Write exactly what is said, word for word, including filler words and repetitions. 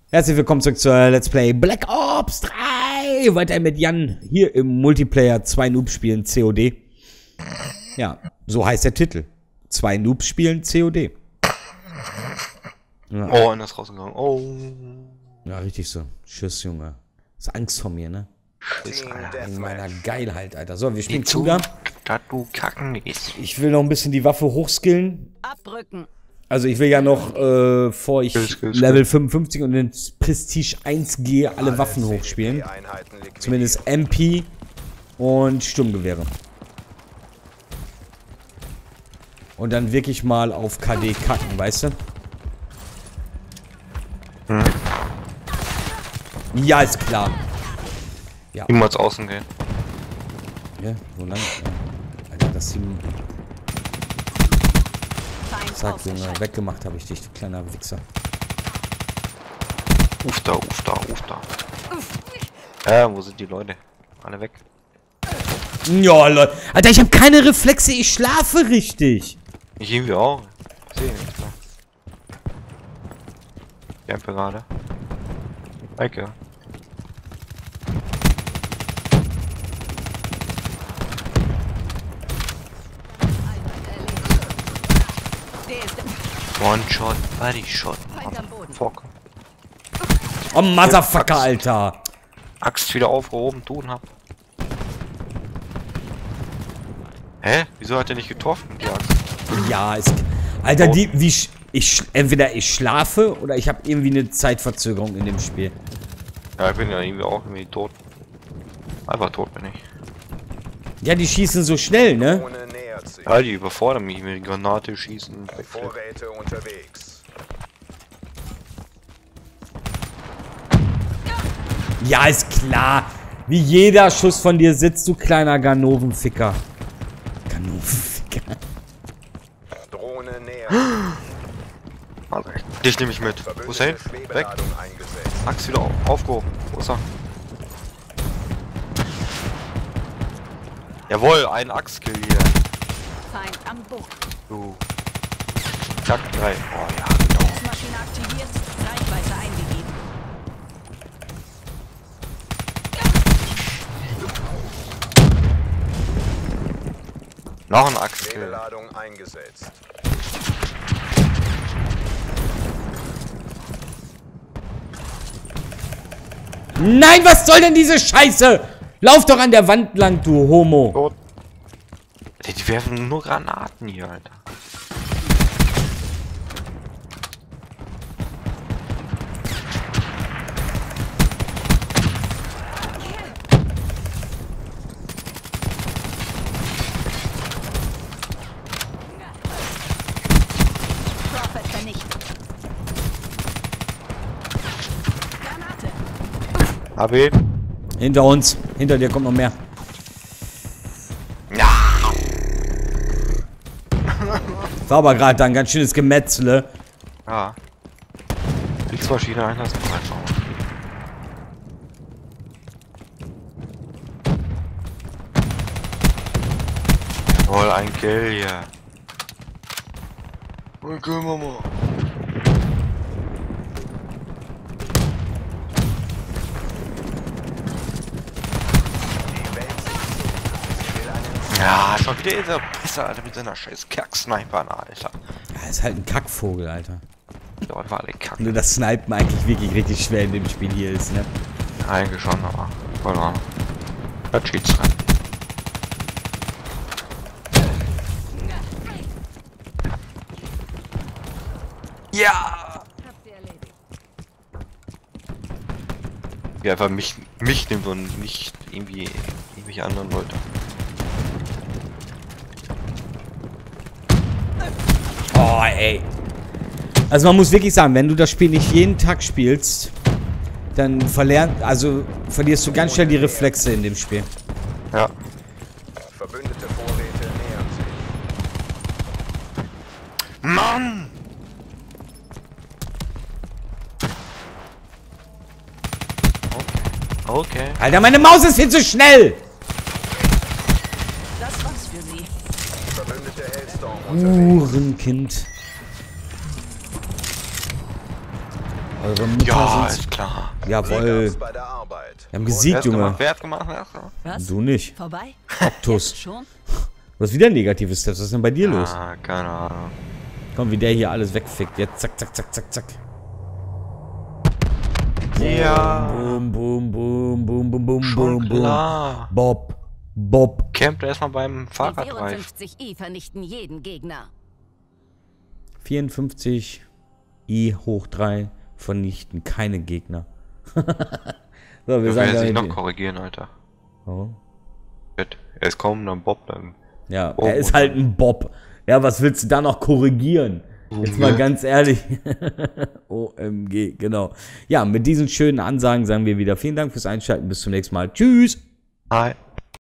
Herzlich willkommen zurück zur Let's Play Black Ops drei. Weiter mit Jan hier im Multiplayer zwei Noobs spielen C O D. Ja, so heißt der Titel. Zwei Noobs spielen C O D. Ja. Oh, einer ist rausgegangen. Oh. Ja, richtig so. Tschüss, Junge. Ist Angst vor mir, ne? Tschüss, Alter. In meiner Geilheit, Alter. So, wir spielen zu, Kuga. da du kacken gehst. Ich will noch ein bisschen die Waffe hochskillen. Abrücken. Also ich will ja noch, äh, vor ich Skills, Skills, Level fünfundfünfzig und ins Prestige eins gehe, alle Waffen hochspielen. Zumindest M P und Sturmgewehre. Und dann wirklich mal auf K D kacken, weißt du? Hm. Ja, ist klar. Ja. Niemals außen gehen. Ja, wo lang? Alter, das Team... Zack, Junge, weggemacht habe ich dich, du kleiner Wichser. Uff da, uff da, uff da. Ja, wo sind die Leute? Alle weg. Ja, Leute. Alter, ich habe keine Reflexe, ich schlafe richtig. Ich irgendwie auch. Ich sehe nichts mehr. Campe gerade. Eike. One-Shot, Body-Shot. Fuck. Oh, Motherfucker, Alter. Axt wieder aufgehoben, tun hab. Hä? Wieso hat er nicht getroffen, die Axt? Ja, ist... Alter, die... Wie... sch- Ich... Entweder ich schlafe oder ich habe irgendwie eine Zeitverzögerung in dem Spiel. Ja, ich bin ja irgendwie auch irgendwie tot. Einfach tot bin ich. Ja, die schießen so schnell, ne? Ja, die überfordern mich mit Granate schießen. Vorräte unterwegs. Ja, ist klar. Wie jeder Schuss von dir sitzt, du kleiner Ganovenficker. Ganovenficker. Drohne näher. Also, dich nehme ich mit. Wo ist er hin? Weg. Axt wieder auf, aufgehoben. Wo ist er? Jawohl, ein Axtkill hier. Feind am Buch. Du. Zack, drei. Oh ja, genau. Maschine aktiviert. Reichweite eingegeben. Noch ein Axtkill. Ladung eingesetzt. Nein, was soll denn diese Scheiße? Lauf doch an der Wand lang, du Homo. Tot. Die, die werfen nur Granaten hier, Alter. Prophet vernichtet. Granate. Hab ihn. Hinter uns. Hinter dir kommt noch mehr. Ja. War aber gerade ein ganz schönes Gemetzle. Ja. Kriegsmaschine einsatzbereit. Jawohl, ein Kill hier. Okay, Mama. Ja, schon wieder dieser Pisser, Alter, mit seiner scheiß Kack-Sniper, Alter. Ja, ist halt ein Kackvogel, Alter. Die Leute waren alle kack. Nur das Snipen eigentlich wirklich richtig schwer in dem Spiel hier ist, ne? Eigentlich schon, aber keine Ahnung. Da cheats rein. Ja! Wie einfach mich, mich nimmt und nicht irgendwie irgendwelche anderen Leute. Oh, ey. Also man muss wirklich sagen, wenn du das Spiel nicht jeden Tag spielst, dann verlierst, also verlierst du ganz schnell die Reflexe in dem Spiel. Ja. Verbündete Vorräte nähern sich. Mann! Okay. Okay. Alter, meine Maus ist viel zu schnell! Das war's für sie. Verbündete Hellstorm unterwegs. Uhrenkind. Eure Mutter Ja, sind... ist klar. Jawohl. bei der Arbeit. Wir haben Wer gesiegt, hat's Junge. gemacht? Wer hat gemacht? Wer hat's gemacht? Was? Du nicht. Vorbei? Optus. Jetzt schon? Du hast wieder negative Steps. Was ist denn bei dir los? Ah, keine Ahnung. Komm, wie der hier alles wegfickt. Jetzt zack, zack, zack, zack, zack. Ja. Boom, boom, boom, boom, boom, boom, Schon boom, boom. klar. Bob. Bob. Campt erstmal beim Die Fahrradreif. vierundfünfzig I vernichten jeden Gegner. vierundfünfzig I hoch drei vernichten keine Gegner. So, wir Wir sagen werden sich damit- noch korrigieren, Alter. Oh. Shit. Er ist kaum dann Bob dann. Ja, Oh, er ist und halt ein Bob. Ja, was willst du da noch korrigieren? Jetzt mal ne? ganz ehrlich. O M G, genau. Ja, mit diesen schönen Ansagen sagen wir wieder vielen Dank fürs Einschalten. Bis zum nächsten Mal. Tschüss. Hi.